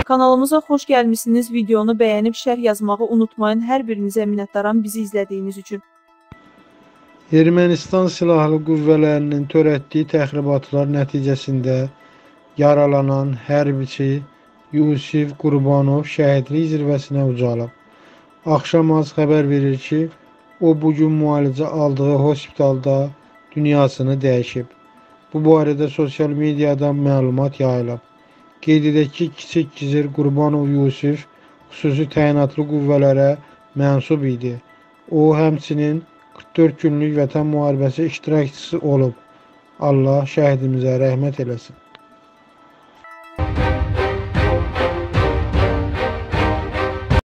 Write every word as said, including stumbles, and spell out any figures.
Kanalımıza xoş gəlmişsiniz. Videonu bəyənib şərh yazmağı unutmayın. Hər birinizə minnətdaram bizi izlədiyiniz üçün. Ermənistan silahlı qüvvələrinin törətdiyi təxribatlar nəticəsində yaralanan hərbiçi Yusif Qurbanov şəhidlik zirvəsinə ucalıb. Axşamaz xəbər verir ki, o bugün müalicə aldığı hospitalda dünyasını dəyişib. Bu barədə sosial mediada məlumat yayılıb. Qeyd edək ki, Kiçik Gizir Qurbanov Yusif xüsusi təyinatlı qüvvələrə mənsub idi. O, həmçinin qırx dörd günlük vətən müharibəsi iştirakçısı olub. Allah şəhidimizə rəhmət eləsin.